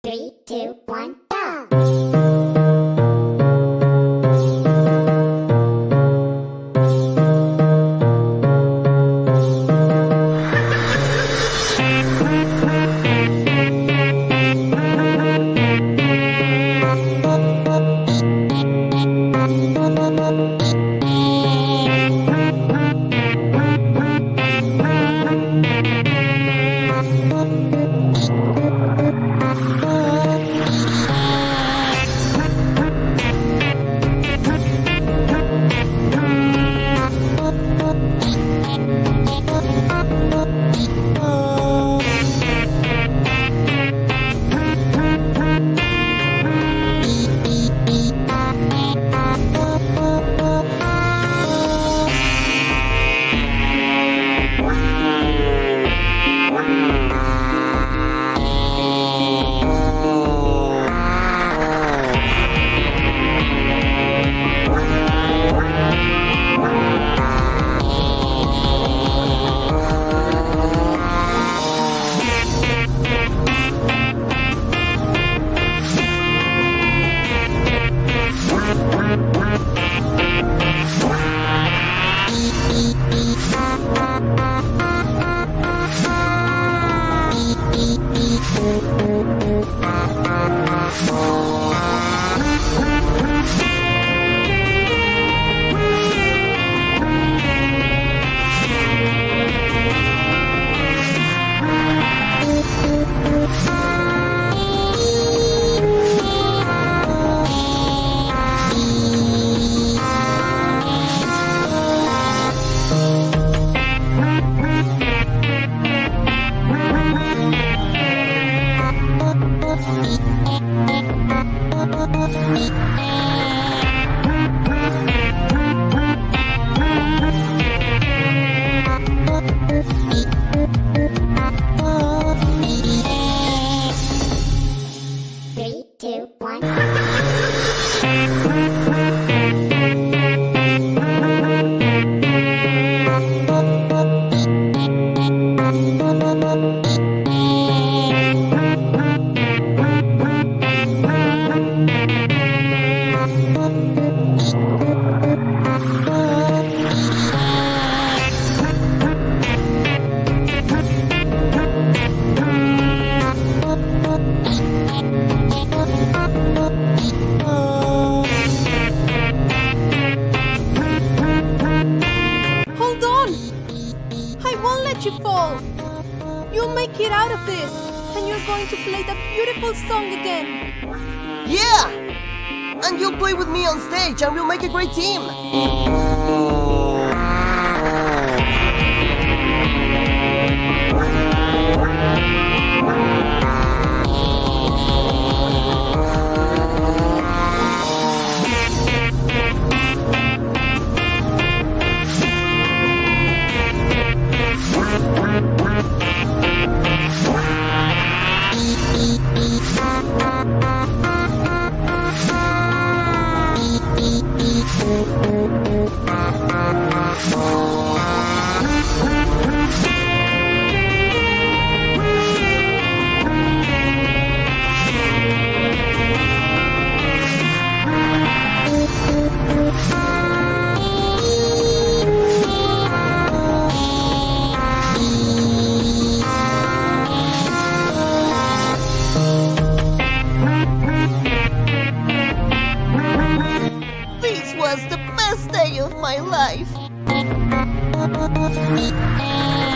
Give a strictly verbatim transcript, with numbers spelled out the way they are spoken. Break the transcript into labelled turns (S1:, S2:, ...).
S1: Three, two, one, go! Three, two, one.
S2: Hold on! I won't let you fall! You'll make it out of this, and you're going to play that beautiful song again!
S3: Yeah! And you'll play with me on stage and we'll make a great team! This was the best day of my life!